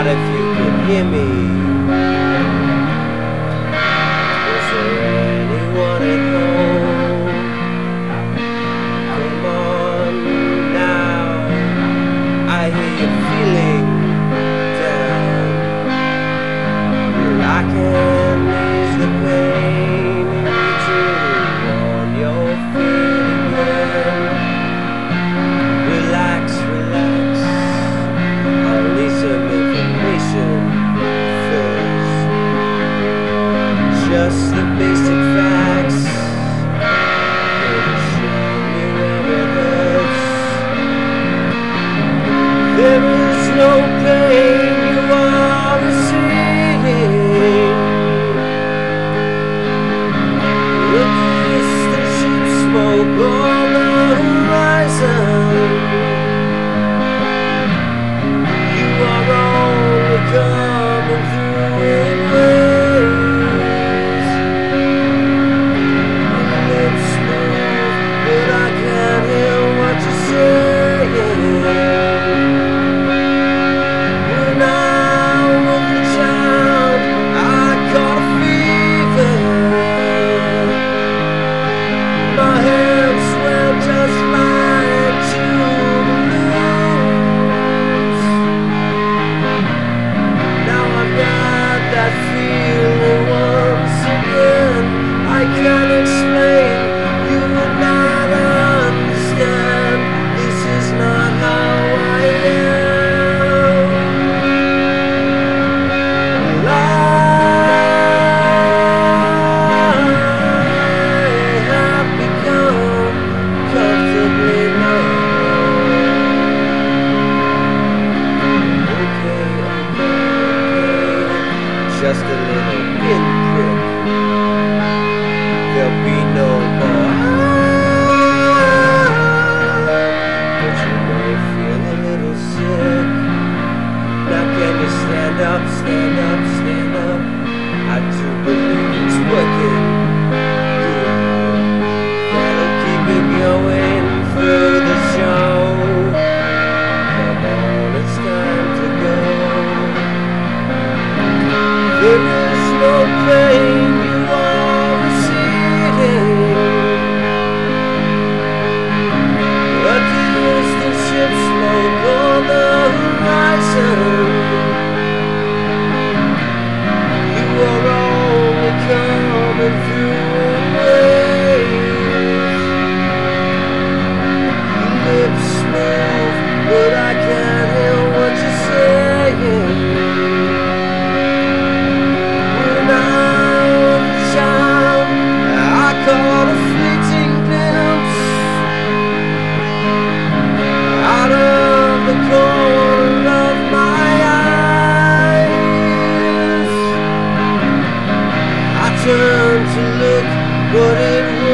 God, if you could hear me, is there anyone at home? Come on now, I hear you feeling down. Well, I can ease the pain in you on your feet again. Relax, relax, I'll need some information first. Just the basic facts, gonna show me where it hurts. There is no pain you are receiving. The distant ship smoke on the horizon. You are only coming through in waves. Your lips move, but I can't hear what you're saying. When I was a child, I caught a fever. My hands swam just like two balloons. Now I've got that feeling once again. I can't explain, you would not understand. This is not how I am. I have become comfortably numb. Okay, just a little pinprick. There'll be no more. But you may feel a little sick. Now can you stand up, stand up, stand up? I do believe it's working. Good. That'll keep it going through the show. Come on, it's time to go. There is no pain you are receiving. A distant ship smoke on the horizon. You are only coming through in waves. Your lips move, but I can't hear what you're saying. When I was a child, I caught a fleeting glimpse out of the corner of my eyes. I turned to look, but it